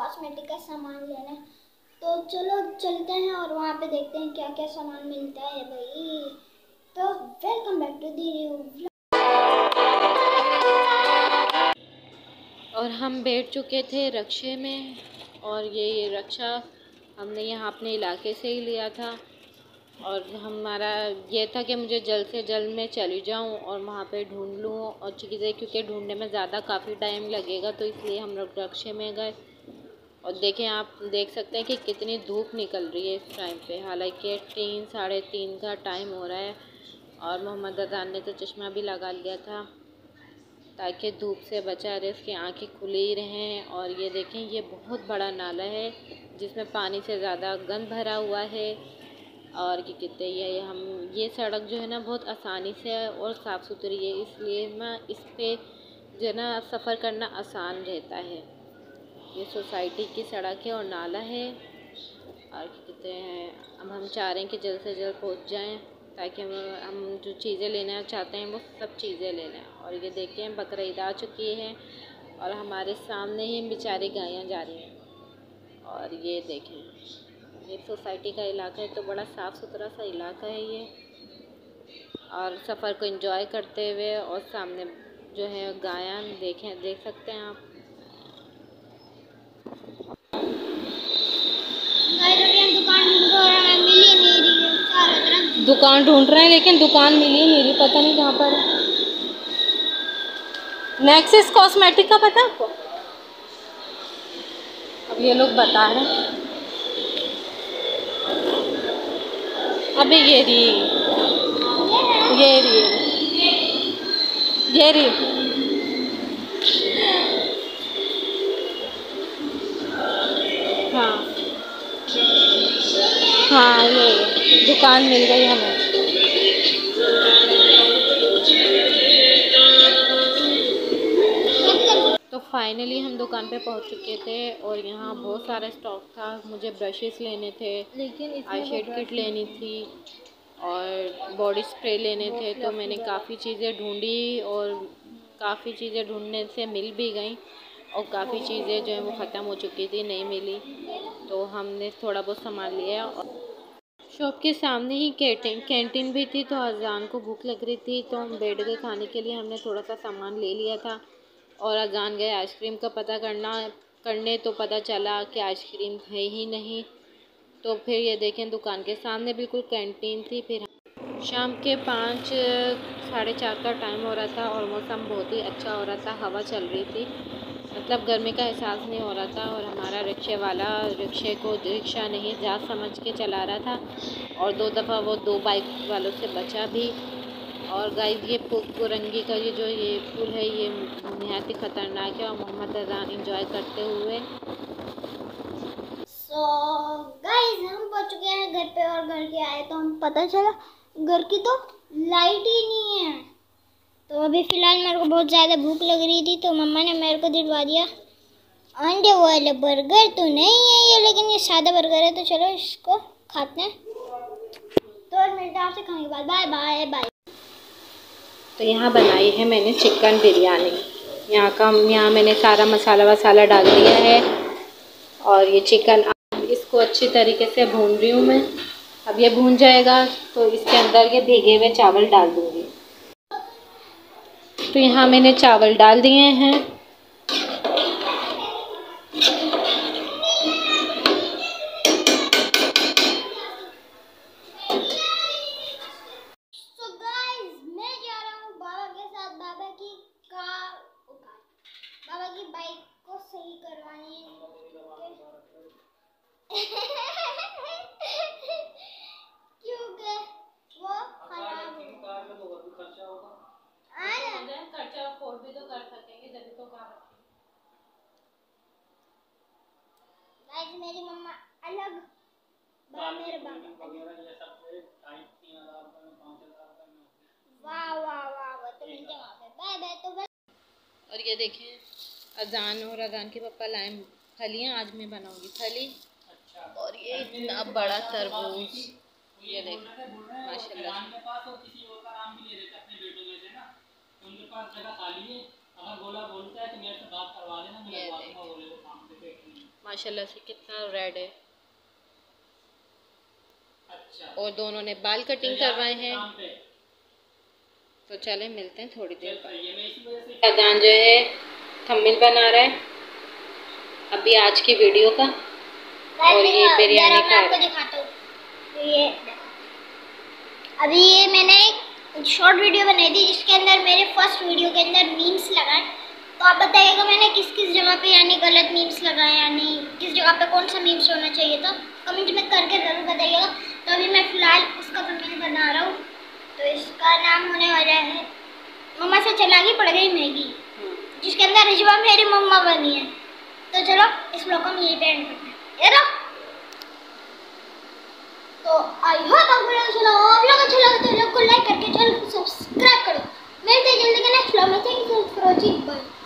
Cosmetic का सामान लेना है, तो चलो चलते हैं और वहाँ पे देखते हैं क्या क्या सामान मिलता है भाई। तो welcome back to the new. और हम बैठ चुके थे रक्शे में, और ये रक्षा हमने यहाँ अपने इलाके से ही लिया था। और हमारा ये था कि मुझे जल्द से जल्द मैं चली जाऊँ और वहाँ पे ढूंढ लूँ और चीज़ें, क्योंकि ढूंढने में ज़्यादा काफ़ी टाइम लगेगा, तो इसलिए हम लोग रक्शे में गए। और देखें, आप देख सकते हैं कि कितनी धूप निकल रही है इस टाइम पे, हालांकि 3 साढ़े 3 का टाइम हो रहा है। और मोहम्मद अजान ने तो चश्मा भी लगा लिया था ताकि धूप से बचा रहे, उसकी आंखें खुली रहें। और ये देखें, ये बहुत बड़ा नाला है जिसमें पानी से ज़्यादा गंद भरा हुआ है। और क्या कहते हैं, ये सड़क जो है ना बहुत आसानी से और साफ़ सुथरी है, इसलिए ना इस पे जो है ना सफ़र करना आसान रहता है। ये सोसाइटी की सड़क है और नाला है। और क्या कहते हैं, अब हम चाह रहे हैं कि जल्द से जल्द पहुंच जाएं ताकि हम जो चीज़ें लेना चाहते हैं वो सब चीज़ें ले लें। और ये देखें, बकरा ईद आ चुकी है और हमारे सामने ही बेचारी गायें जा रही हैं। और ये देखें, ये सोसाइटी का इलाका है तो बड़ा साफ़ सुथरा सा इलाका है ये। और सफ़र को एंजॉय करते हुए, और सामने जो है गायें देख सकते हैं आप। दुकान ढूंढ रहे हैं लेकिन दुकान मिल ही नहीं रही, पता नहीं कहाँ पर है। नेक्सिस कॉस्मेटिक का पता है आपको? अब ये लोग बता रहे हैं। अबे ये रही, ये रही। हाँ हाँ, ये दुकान मिल गई हमें। तो फाइनली हम दुकान पे पहुंच चुके थे और यहाँ बहुत सारा स्टॉक था। मुझे ब्रशेस लेने थे, आई शेड किट लेनी थी और बॉडी स्प्रे लेने थे। तो मैंने काफ़ी चीज़ें ढूंढी और काफ़ी चीज़ें ढूंढने से मिल भी गई, और काफ़ी चीज़ें जो है वो ख़त्म हो चुकी थी, नहीं मिली। तो हमने थोड़ा बहुत सामान लिया। और शॉप के सामने ही कैंटीन भी थी, तो अजान को भूख लग रही थी तो हम बैठ गए खाने के लिए। हमने थोड़ा सा सामान ले लिया था और अजान गए आइसक्रीम का पता करने, तो पता चला कि आइसक्रीम है ही नहीं। तो फिर ये देखें, दुकान के सामने बिल्कुल कैंटीन थी। फिर शाम के 5 साढ़े 4 का टाइम हो रहा था और मौसम बहुत ही अच्छा हो रहा था, हवा चल रही थी, मतलब गर्मी का एहसास नहीं हो रहा था। और हमारा रिक्शे वाला रिक्शे को रिक्शा नहीं जहाज़ समझ के चला रहा था, और 2 दफ़ा वो 2 बाइक वालों से बचा भी। और गाइस, ये पुरंगी का ये पुल है, ये निहायत ही ख़तरनाक है। और मोहम्मद अजान इंजॉय करते हुए। सो गाइस, हम पहुंच चुके हैं घर पे, और घर के आए तो हम पता चला घर की तो लाइट ही नहीं है। तो अभी फ़िलहाल मेरे को बहुत ज़्यादा भूख लग रही थी, तो मम्मा ने मेरे को दिलवा दिया अंडे वाले बर्गर। तो नहीं है ये, लेकिन ये सादा बर्गर है, तो चलो इसको खाते हैं। तो मिलते हैं आपसे खाने के बाद। Bye bye bye. तो यहाँ बनाई है मैंने चिकन बिरयानी। यहाँ मैंने सारा मसाला वसाला डाल दिया है, और ये चिकन इसको अच्छी तरीके से भून रही हूँ मैं। अब ये भून जाएगा तो इसके अंदर ये भीगे हुए चावल डाल दूँगी। तो यहाँ मैंने चावल डाल दिए हैं। So guys, मैं जा रहा हूँ बाबा के साथ बाबा की कार उठाने, बाबा की बाइक को सही करवाने। क्योंकि वो खराब खर्चा अफोर्ड भी तो कर सकेंगे, जब तो गाइस, मेरी मम्मा अलग, मेरे बाबा वाह वाह वाह वाह। तो मिलते हैं वहाँ पे, बाय बाय। तो और ये देखें, अजान और अजान के पापा लाए फलियाँ, आज मैं बनाऊंगी फली। और ये इतना बड़ा तरबूज, ये देखें माशाल्लाह। माशाल्लाह से कितना रेड है। और दोनों ने बाल कटिंग करवाए हैं। तो चले मिलते हैं थोड़ी देर बाद। अजान जो है थंबनेल बना रहा है अभी आज की वीडियो का, और ये बिरयानी खा रहा है। दिखाता हूँ। ये अभी ये मैंने एक शॉर्ट वीडियो बनाई थी जिसके अंदर मेरे फर्स्ट वीडियो के अंदर मीम्स लगाए। तो आप बताइएगा मैंने किस किस जगह पे यानी गलत मीम्स लगाए, यानी किस जगह पे कौन सा मीम्स होना चाहिए था, कमेंट में करके ज़रूर बताइएगा। तो अभी मैं फ़िलहाल उसका थंबनेल बना रहा हूँ। तो इसका नाम होने वाला है मम्मा से चला गई पड़ गई मैगी, जिसके अंदर रिजवा मेरी मम्मा बनी है। तो चलो इस ब्लॉग को हम यहीं पे एंड करते हैं। तो आई होप आपको अच्छा लगा तो लोग को लाइक करके चैनल को सब्सक्राइब करो। मिलते हैं जल्दी के नेक्स्ट व्लॉग में। Thank you for watching, bye.